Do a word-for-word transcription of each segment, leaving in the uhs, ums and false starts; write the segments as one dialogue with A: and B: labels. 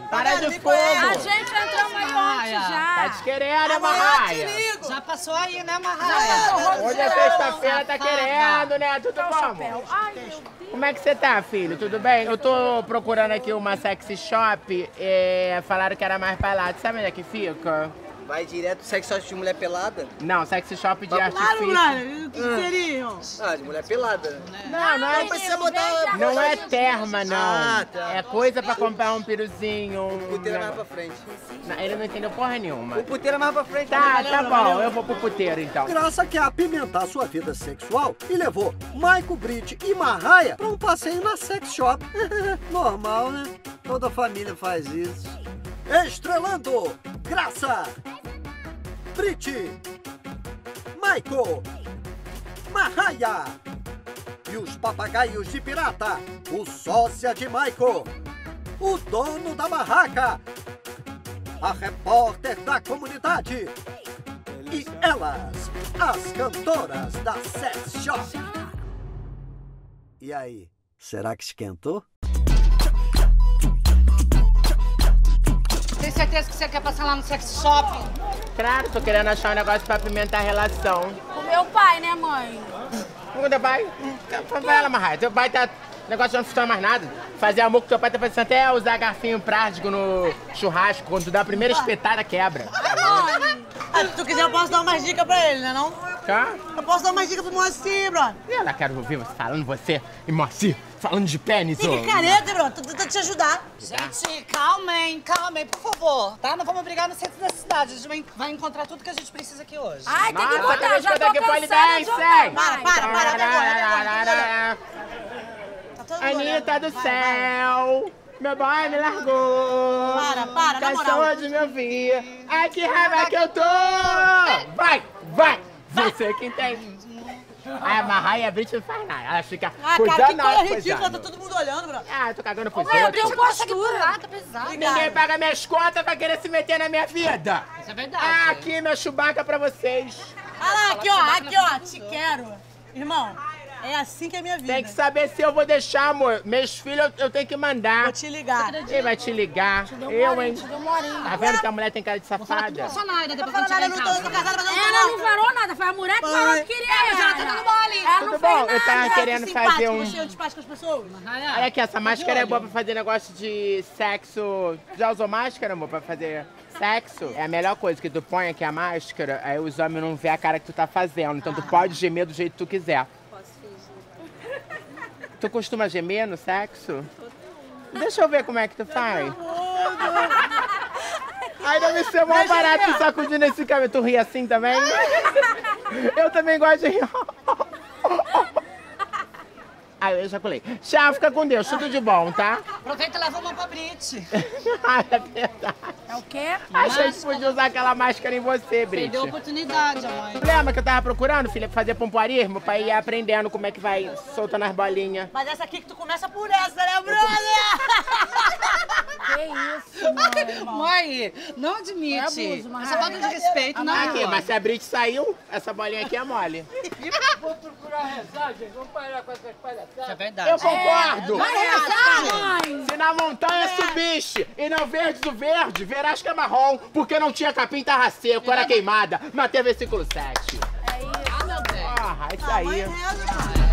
A: Para de fogo.
B: A gente entrou aí ontem já.
A: Tá te querendo, né, Marraia?
C: Já passou aí, né, Marraia?
A: Hoje é sexta-feira, tá querendo, né? Tudo bom?
B: Ai, meu Deus.
A: Como é que você tá, filho? Tudo bem? Eu tô procurando aqui uma sexy shop. É, falaram que era mais barato. Sabe onde é que fica?
D: Vai direto sexo shop de mulher pelada?
A: Não, sexy shop de
D: Claro,
A: artifício.
B: Brother, o que seriam?
D: Ah, de mulher pelada.
A: Não, não é,
D: precisa botar...
A: não é terma, não.
D: Ah, tá.
A: É coisa pra comprar um piruzinho. Um...
D: O puteiro é mais pra frente.
A: Não, ele não entendeu porra nenhuma.
D: O puteiro é mais pra frente.
A: Tá, tá bom. Eu vou pro puteiro, então.
E: Graça quer apimentar sua vida sexual e levou Maico, Brit e Marraia pra um passeio na sex shop. Normal, né? Toda família faz isso. Estrelando Graça, Brit, Maico, Marraia e os papagaios de pirata, o sócia de Maico, o dono da barraca, a repórter da comunidade e elas, as cantoras da sex shop. E aí, será que esquentou?
C: Tem certeza que você quer passar lá no sex shop?
A: Claro, tô querendo achar um negócio pra apimentar a relação.
B: O meu pai, né, mãe?
A: O teu pai? Vai lá, Marraia. Teu pai tá... O negócio não funciona mais nada. Fazer amor com teu pai tá parecendo até usar garfinho prático no churrasco. Quando tu dá a primeira espetada, quebra.
F: Ah, se tu quiser, eu posso dar umas dicas pra ele, né não?
A: Tá?
F: Eu posso dar umas dicas pro Moacir, bro.
A: Eu não quero ouvir você falando você e Moacir falando de pênis, ô.
F: Fica careta, bro. Tô tentando te ajudar.
C: Gente, calmem, calmem, por favor. Tá? Não vamos brigar no centro da cidade. A gente vai, vai encontrar tudo que a gente precisa aqui hoje.
B: Ai, tem que
A: Nossa,
B: botar, já tô
A: aqui pode
B: cansada
A: dar,
B: de
A: segue.
B: jogar.
F: Para,
B: Vai.
F: para, para. Até agora, até agora. Tá todo mundo
A: Anitta
F: olhando.
A: do
F: Vai,
A: céu, meu boy me largou.
F: Para, para, na moral.
A: Cansou de me ouvir. Ai, que raiva que eu tô. Vai, vai. Você quem tem. Ai, a Marraia e a Brit não faz nada. Ela fica
F: Ah,
A: cuidando
F: cara, que
A: na
F: coisa
A: hora,
F: ridícula. Tá
A: cuidando.
F: todo mundo olhando, bro.
A: Ah, eu tô cagando pros
B: Mãe, eu
A: outros.
B: tenho postura.
C: Tá pesado.
A: Ninguém paga minhas contas pra querer se meter na minha vida.
C: Isso é verdade.
A: Ah, aqui, meu Chewbacca pra vocês.
F: Olha lá, aqui, ó. Aqui, ó. Te quero. Irmão, é assim que é a minha vida.
A: Tem que saber se eu vou deixar, amor. Meus filhos eu, eu tenho que mandar.
F: Vou te ligar.
A: Ele vai te ligar. Eu, hein? Tá vendo que a mulher tem cara de safada?
C: Funcionária, depois
F: Fala
C: quando chegar
F: nada,
C: em
F: não tô,
C: casa.
F: tô casada, mas eu não tô
B: Ela
F: não.
B: não falou nada, foi a mulher que falou que queria.
F: mas ela tá dando mole.
B: Ela
A: Tudo
B: não
A: bom?
B: fez
A: Eu tava
B: nada.
A: querendo
F: Simpático,
A: fazer um...
F: você é antipático com as pessoas.
A: Olha aqui, essa máscara é boa pra fazer negócio de sexo. Já usou máscara, amor, pra fazer sexo? É a melhor coisa, que tu põe aqui a máscara, aí os homens não vê a cara que tu tá fazendo. Então tu pode gemer do jeito que tu quiser. Tu costuma gemer no sexo? Deixa eu ver como é que tu faz. Ai, deve ser mó barato sacudindo esse cabelo. Tu ri assim também? Eu também gosto de rir. Ai, eu ejaculei. Tchau, fica com Deus. Tudo de bom, tá?
C: Aproveita e leva uma pra Brit.
A: Ai, é verdade.
B: É o quê?
A: Achei que podia usar aquela máscara em você, Brit.
C: Perdeu a oportunidade, mãe.
A: Lembra que eu tava procurando, filha, pra fazer pompoarismo? Pra ir aprendendo como é que vai soltando as bolinhas.
F: Mas essa aqui que tu começa por essa, né, brother?
B: Que isso, mãe.
C: Mãe, não admite.
B: É abuso, mas-
C: Essa falta de respeito, não.
A: Aqui, mas se a Brit saiu, essa bolinha aqui é mole.
G: Vou procurar rezar, gente. Vamos parar com essas palhaçadas.
C: Isso é verdade.
A: Eu concordo!
B: Vai rezar, mãe.
A: Se na montanha subiste e não verdes o verde, verás que é marrom, porque não tinha capim, tava seco, era queimada. Mateus versículo sete.
B: É isso.
C: Ah, meu Deus.
A: Ah, isso
F: Mãe
A: aí.
F: reza, mano.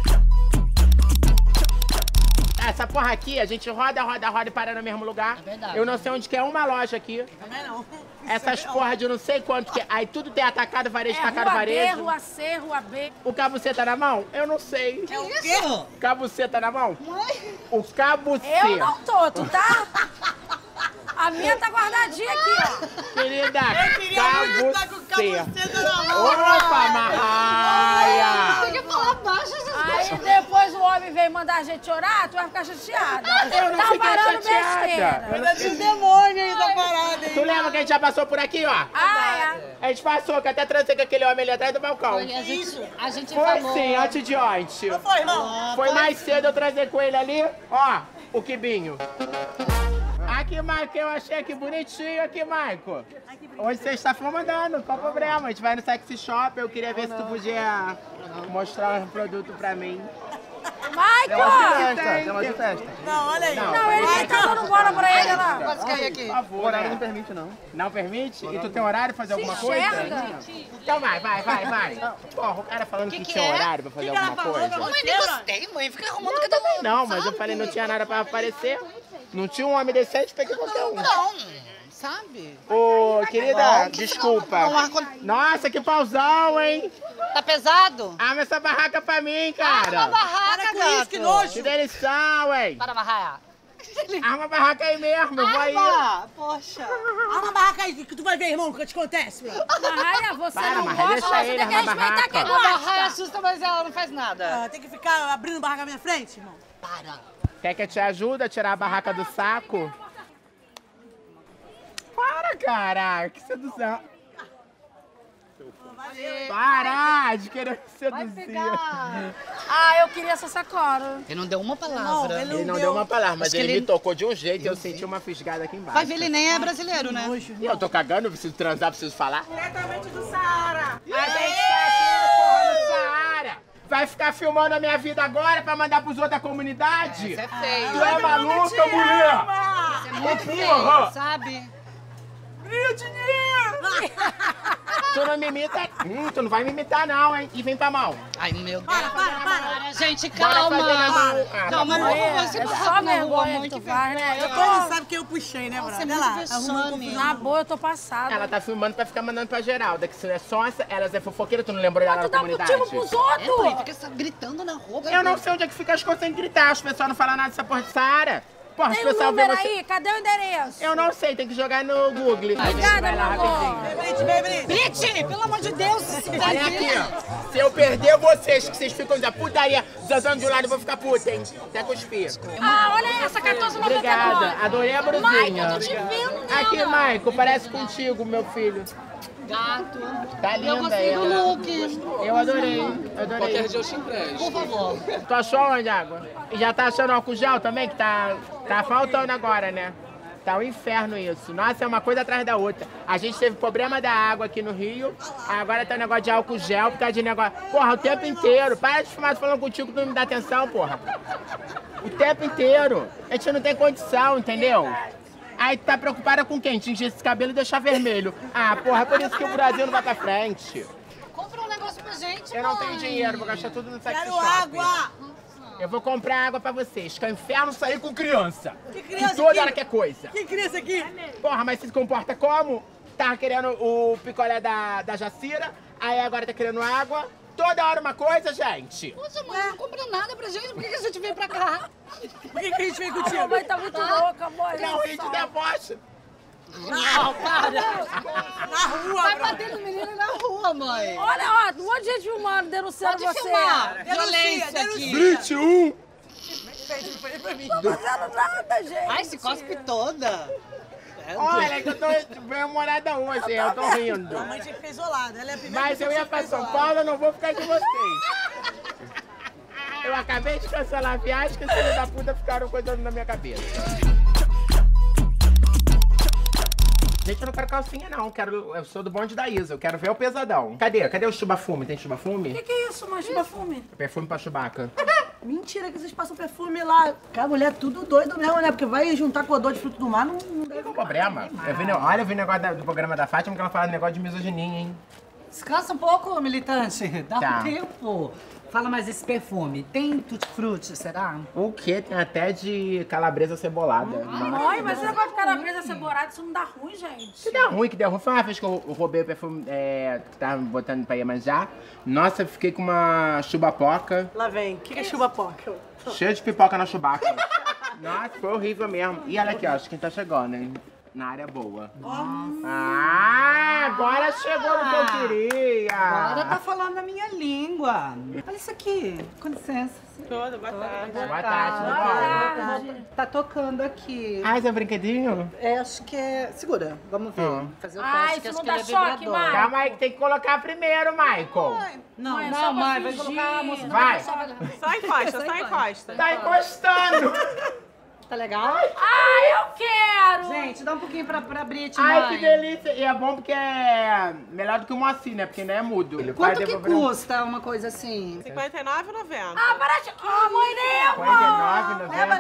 A: Essa porra aqui, a gente roda, roda, roda e para no mesmo lugar.
C: É verdade.
A: Eu não sei onde que é uma loja aqui.
F: Também não.
A: Essas porra de não sei quanto que é. Aí tudo tem atacado, varejo,
B: É
A: atacado,
B: rua B,
A: varejo.
B: rua C, rua B.
A: O cabuceta na mão? Eu não sei.
F: É o quê?
C: Isso?
A: Cabuceta na mão? O cabuceta.
B: Eu não tô, tu tá? A minha tá guardadinha aqui, ó.
A: Querida,
F: Eu queria muito estar com
A: cabuceta.
F: cabuceta na mão.
A: Opa, Marraia!
C: Tem que falar baixo,
B: Aí depois o homem vem mandar a gente orar, tu vai ficar chateada.
A: Eu não
B: tá
A: fiquei
B: parando
A: chateada.
B: besteira.
F: Ainda tem um demônio aí da parada, hein?
A: Tu lembra que a gente já passou por aqui, ó?
B: Ah, é.
A: A gente passou, que até transei com aquele homem ali atrás do balcão.
C: A gente, a gente
A: Foi
C: falou.
A: sim, antes de ontem.
F: Não foi, irmão?
A: Foi mais cedo eu trazer com ele ali, ó, o quibinho. Aqui, Maico, eu achei aqui bonitinho aqui, Maico. Hoje você está mandando, qual o problema? A gente vai no sexy shop, eu queria ver se tu podia mostrar um produto pra mim.
B: Michael!
A: Tem.
D: negócio de festa.
F: Não, olha aí.
B: Não, ele nem tá dando bola pra ele, lá.
C: Quase caí aqui.
D: Por favor, o horário não permite, não.
A: Não permite? E tu tem horário pra fazer alguma coisa?
B: Enxerga.
A: Então vai, vai, vai, vai. Porra, o cara falando que,
C: Que que
A: tinha
C: é?
A: horário pra fazer
F: Que que ela
A: alguma
F: falou,
A: coisa.
F: meu?
C: Mãe, nem gostei, mãe. Fica arrumando cada um.
A: Não, mas eu falei não tinha nada pra aparecer. Não tinha um homem decente, peguei qualquer um.
C: Não, sabe?
A: Ô, querida, desculpa.
C: Não, ar-
A: Nossa, que pauzão, hein?
C: Tá pesado?
A: Arma essa barraca pra mim,
C: Arma a
A: cara.
C: barraca,
F: Para com isso, que
C: gato.
F: nojo.
A: Que delição, hein?
C: Para barraca.
A: Arma a barraca aí mesmo, eu vou aí.
C: Arma! Poxa.
F: Arma a barraca aí, que tu vai ver, irmão, o que te acontece, meu.
B: Marraia, você
A: Para,
B: não
A: Marraia,
B: gosta,
A: deixa
B: você
A: ele
B: tem que
A: armar
B: respeitar
A: barraca.
B: quem
C: A barraca
B: gosta.
C: assusta, mas ela não faz nada.
F: Ah, tem que ficar abrindo barraca na minha frente, irmão.
C: Para.
A: Quer que eu te ajude a tirar a barraca do saco? Para, cara! Que sedução! Para de querer seduzir!
B: Ah, eu queria essa sacola.
C: Ele não deu uma
F: Não,
C: palavra.
F: ele
A: Ele não
F: deu.
A: deu uma palavra, mas
C: Acho que
A: ele
C: ele-
A: me tocou de um jeito e eu senti uma fisgada aqui embaixo.
C: Vai ver, ele nem é brasileiro, né?
A: E eu tô cagando, eu preciso transar, preciso falar.
F: Diretamente do Saara.
A: A gente tá aqui, porra, no Saara! Vai ficar filmando a minha vida agora pra mandar pros outros da comunidade?
C: Isso é feio.
A: Tu é maluca, mulher?
C: Isso é muito
A: Porra.
C: feio, sabe?
A: Meu dinheiro! Tu não me imita. Hum, tu não vai me imitar, não, hein? E vem pra mão.
C: Ai, meu Deus.
F: Para, para, para.
C: Gente,
A: Bora
C: calma.
A: fazer namoro. Ah,
C: Calma,
A: tá
C: por
A: bom.
C: favor. Você
B: É
C: tá
B: só
C: rápido na rua,
B: vergonha
C: mãe,
B: que tu
C: que
B: faz, né? Eu
F: Então ele
B: tô...
F: sabe que eu puxei, né,
C: Nossa,
F: brother?
C: é
F: Olha lá,
C: muito
F: arrumando
C: vexame.
F: confusão.
B: Na boa, eu tô passada.
A: Ela tá filmando pra ficar mandando pra Geralda, que se não é sonsa, elas é fofoqueira, tu não lembrou dela
B: Tu
A: na
B: dá
A: comunidade?
B: motivo pros
C: É, mãe,
B: outros.
C: fica só gritando na rua.
A: Eu não sei onde é que fica as coisas sem gritar, os pessoal não falam nada dessa porra de Saara. Porra, os
B: Tem o
A: pessoal vê
B: número
A: você...
B: aí? Cadê o endereço?
A: Eu não sei, tem que jogar no Google. A gente
B: Obrigada,
A: vai lá
B: meu amor.
A: rapidinho.
F: Vem, Brite, vem, Brite.
C: Brite, pelo amor de Deus.
A: Olha aqui, ó. Se eu perder vocês, que vocês ficam da putaria, zanzando de um lado, eu vou ficar puta, hein? Até cuspir.
B: Ah, olha essa, quatorze e noventa e nove.
A: Obrigada, adorei a brusinha.
B: Mike, eu tô te vendo nela.
A: Aqui, Maico, parece contigo, meu filho.
C: Gato.
A: Tá
C: Eu
A: linda
C: gostei do
A: ela.
C: look.
A: Eu adorei, adorei.
G: Qualquer dia eu te empresto.
C: Por favor.
A: Tu achou onde, água? E já tá achando álcool gel também, que tá, tá faltando agora, né? Tá um inferno isso. Nossa, é uma coisa atrás da outra. A gente teve problema da água aqui no Rio, agora tá um negócio de álcool gel, por causa de negócio... Porra, o tempo inteiro. Para de fumar, tô falando contigo que tu não me dá atenção, porra. O tempo inteiro. A gente não tem condição, entendeu? Aí tu tá preocupada com quem? Tingir esse cabelo e deixar vermelho. Ah, porra, é por isso que o Brasil não vai pra frente.
C: Compra um negócio pra gente,
A: Eu não
C: mãe.
A: tenho dinheiro, vou gastar tudo no sex
F: Quero
A: shop.
F: água.
A: Eu vou comprar água pra vocês, que é o inferno sair com criança.
F: Que criança
A: E toda
F: aqui?
A: hora quer coisa.
F: Quem cria isso aqui?
A: Porra, mas você se comporta como? Tava querendo o picolé da, da Jacira, aí agora tá querendo água. Toda hora uma coisa, gente.
C: Poxa, mãe, não compra nada pra gente. Por que que a gente veio pra cá?
F: Por que, que a gente veio
B: A
F: contigo?
B: mamãe tá muito louca, amor.
A: Não, rir de deboche.
C: Não, para.
F: Na rua,
C: Vai
F: bro.
C: bater no menino na rua, mãe.
B: Olha, ó, um monte de gente filmando, denunciando
C: Pode
B: você.
C: filmar.
F: Denuncia,
C: Violência
F: denuncia.
C: aqui.
A: vinte e um.
B: Não tô fazendo nada, gente.
C: Ai, se cospe toda.
A: Olha, que eu tô bem-humorada hoje, eu tô rindo.
F: A mãe tinha que ficar isolada. Ela é a primeira
A: Mas eu
F: pessoa
A: ia
F: que
A: pra
F: fica
A: São
F: isolada.
A: Paulo, eu não vou ficar com vocês. Eu acabei de cancelar a viagem, que os filhos da puta ficaram coisando na minha cabeça. Gente, eu não quero calcinha, não. Quero, eu sou do bonde da Isa. Eu quero ver o pesadão. Cadê? Cadê o chubafume? Tem
B: O
A: chubafume?
B: que, que é isso, mas perfume?
A: Perfume pra Chewbacca.
F: Mentira que vocês passam perfume lá. Cara, a mulher é tudo doido mesmo, né? Porque vai juntar com odor de fruto do mar, não, não deve...
A: Não tem problema. Eu vi, olha, eu vi o negócio da- do programa da Fátima, que ela fala negócio de misoginia, hein?
C: Descansa um pouco, militante. Dá
A: Tá.
C: um tempo. Fala mais esse perfume. Tem tutti-frutti, será?
A: O quê? Tem até de calabresa cebolada. Nossa.
B: Mãe, mas esse negócio de calabresa cebolada, isso não dá ruim, gente.
A: Que dá ruim, que deu ruim. Foi uma vez que eu roubei o perfume é, que tava botando pra Iemanjá. Nossa, eu fiquei com uma chubapoca,
F: Lá vem. O que, que é chuba-poca?
A: cheia de pipoca na chubaca. Nossa, foi horrível mesmo. E olha aqui, ó, acho que quem tá chegando, hein? Na área boa. Ah, agora chegou no que eu queria.
C: Agora tá falando a minha língua. Olha isso aqui. Com licença.
F: Toda, boa tarde.
A: Boa tarde, tudo bom?
C: Tá tocando aqui.
A: Ah, esse é um brinquedinho?
C: É, acho que é... Segura, vamos ver.
A: Hum.
C: Fazer o
B: Ah,
C: teste,
B: isso
C: que acho
B: não
C: que
B: dá
C: ele é
B: choque,
C: vibrador.
B: Mari?
A: Calma aí que tem que colocar primeiro, Michael.
C: Não,
B: Mãe, é
C: não,
B: só pra
C: mãe, vai
B: fingir.
C: colocar a moça.
A: Vai.
F: Só encosta, só encosta.
A: Tá encostando.
C: Tá legal?
B: Ah, eu quero!
C: Gente, dá um pouquinho pra, pra Brit,
A: Ai,
C: mãe.
A: que delícia. E é bom porque é melhor do que o mocinho, né? Porque ainda é mudo. Ele vai
C: Quanto que
A: devolver um-
C: custa uma coisa assim?
F: cinquenta e nove e noventa.
B: Ah, barato! Ah, mãe, leva!
A: quarenta e nove, noventa.
B: É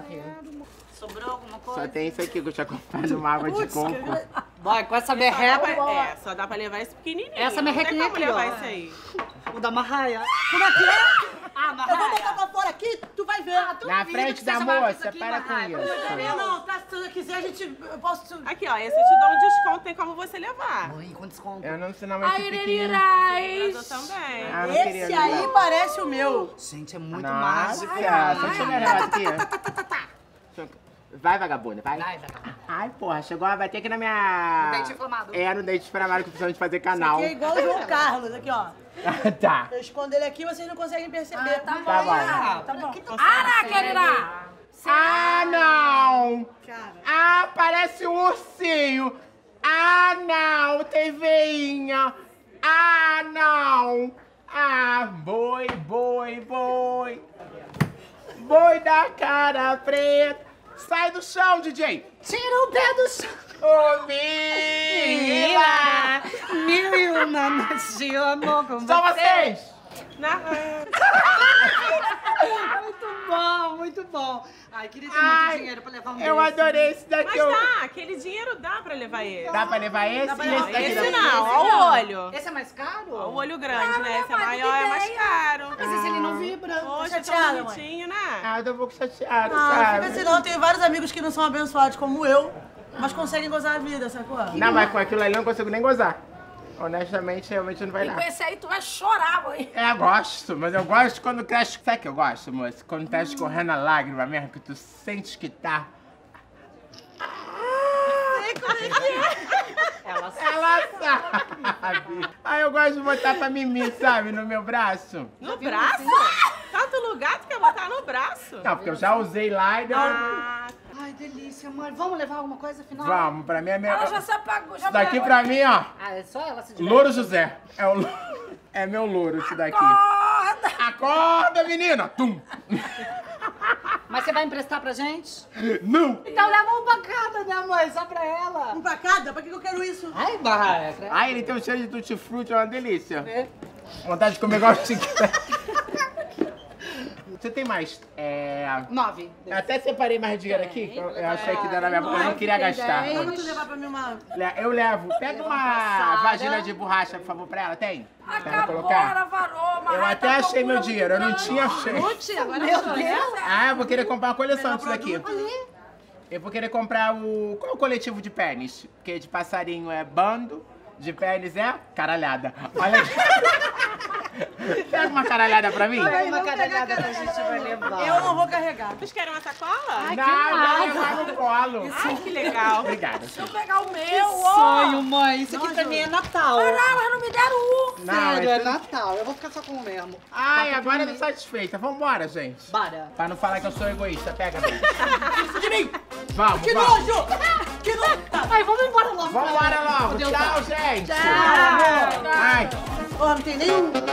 C: aqui. Sobrou alguma coisa?
A: Só tem isso aqui que eu tinha comprado uma água de coco.
C: Boy, com essa merreca...
H: É, só dá pra levar esse pequenininho.
C: Essa
H: não tem
C: merrequinha
H: como
C: aqui,
H: levar
C: ó.
H: esse aí.
C: O da Marraia.
F: Como é que é?
C: Ah,
F: Eu vou botar
C: Marraia.
F: pra fora aqui, tu vai ver.
A: Na frente da moça, para com
F: Não,
A: isso.
F: não, tá, se você quiser, a gente... Eu posso...
H: Aqui, ó, esse eu te dou um desconto, tem como você levar.
C: Oi, com desconto.
A: Eu não sei não, mas
B: Ai,
A: esse pequeno.
H: Brador
B: Lirirais.
H: também.
A: Ah, não
F: Esse
A: queria
F: aí
A: não.
F: parece o meu.
C: Gente, é muito
A: Nossa,
C: mágico.
A: só deixa eu ver o negócio aqui. Vai, vagabunda, vai.
C: Vai, vai.
A: Ai, porra, chegou, vai ter aqui na minha...
C: No dente inflamado.
A: É, no dente inflamado que precisamos de fazer canal.
F: Aqui é igual o João Carlos, aqui, ó.
A: Tá.
F: Eu escondo ele aqui, vocês não conseguem perceber.
B: Ah, tá bom.
A: Tá bom.
B: Ah, tá bom. Ara, querida!
A: Ah, não! Ah, parece um ursinho! Ah, não! Tem veinha! Ah, não! Ah, boi, boi, boi! Boi da cara preta! Sai do chão, D J!
C: Tira o pé do chão.
A: Ô, Mila!
C: Mil e uma noites de amor com
A: Só
C: você.
A: vocês!
H: Na...
C: Muito bom, muito bom. Ai, queria ter
A: Ai,
C: muito dinheiro pra levar um
A: Eu
C: desse.
A: adorei esse daqui.
H: Mas
A: eu-
H: dá, aquele dinheiro dá pra levar ele.
A: Dá pra levar esse?
F: pra
A: E
F: levar
A: esse daqui
H: Esse
A: dá-
H: não, ó o olho.
C: Esse é mais caro?
H: Ó o olho grande, né? Esse é
B: mas
H: maior, é mais
B: ideia.
H: caro.
C: Mas esse ele não vibra.
H: Poxa,
F: chateada,
H: tão
F: mãe.
H: bonitinho, né?
A: Ah, eu tô um pouco chateado,
F: Ah, fica
A: sabe?
F: assim não. Eu tenho vários amigos que não são abençoados como eu, mas conseguem gozar a vida, sacou?
A: Não, mas com aquilo ali eu não consigo nem gozar. Honestamente, realmente não vai
B: E
A: dar.
B: com esse aí tu vai chorar, mãe.
A: É, eu gosto, mas eu gosto quando cresce. Sabe que eu gosto, moça? Quando tá escorrendo a lágrima mesmo, que tu sente que tá.
C: Ela
A: Ela sabe. Aí eu gosto de botar pra mimir, sabe? No meu braço.
H: No braço? Tanto lugar tu quer botar no braço?
A: Não, porque eu já usei lá e deu.
H: Ah,
C: Ai, delícia, amor. Vamos levar alguma coisa afinal?
A: Vamos, pra mim é meu.
B: Ela já se apagou. Já
A: Isso daqui pra mim, ó.
C: Ah, é só ela se diverte.
A: Louro José. É, o... lo- é meu louro isso daqui.
B: Acorda!
A: Acorda, menina! Tum!
C: Mas você vai emprestar pra gente?
A: Não!
C: Então leva um pra cada, né, mãe? Só pra ela.
F: Um pra cada? Pra que que eu quero isso?
C: Ai, barra.
A: Ai, ele tem um cheiro de tutti-frutti, é uma delícia. Vontade de comer igual chiclete. Você tem mais? É...
C: Nove.
A: Eu até separei mais dinheiro aqui, que eu, eu achei que dava na minha boca, eu não queria gastar.
F: Quando tu levar pra mim uma...
A: Le- Eu levo. Pega uma vagina de borracha, por favor, pra ela. Tem? Pra ela
B: Acabou,
A: colocar?
B: ela varou, mas
A: Eu
B: ai,
A: até
B: tá
A: achei meu
B: procurando
A: dinheiro, eu não
B: muito
A: tinha
B: grande.
A: achei.
C: Putz, agora
F: Meu
C: sou
F: Deus.
C: eu.
A: Ah, eu vou querer comprar uma coleção disso daqui.
F: produto.
A: Eu vou querer comprar o... Qual é o coletivo de pênis? Porque de passarinho é bando, de pênis é caralhada. Olha aqui. Pega uma caralhada pra mim.
C: Pega uma caralhada que a gente vai levar.
F: Eu não vou carregar.
H: vocês querem uma sacola?
A: Não, não, levar no colo.
H: Ai, que legal.
A: Obrigada.
B: Deixa eu pegar o meu, ó.
C: Sonho, mãe. Isso aqui pra mim é Natal.
B: Caralho, elas não me deram um.
A: Não,
C: Sério,
A: é
C: é
A: tudo-
C: Natal. Eu vou ficar só com o mesmo.
A: Ai, agora eu tô satisfeita. Vambora, gente.
C: Bora.
A: Pra não falar que eu sou egoísta. Pega, gente.
F: Isso de mim!
A: Vamos,
F: Que
A: vamos.
F: nojo! Que nojo!
C: Ai, vamos embora logo.
A: Vambora logo.
C: Deus,
A: Tchau, gente.
B: Tchau.
A: Ai.
F: Ó, não tem nem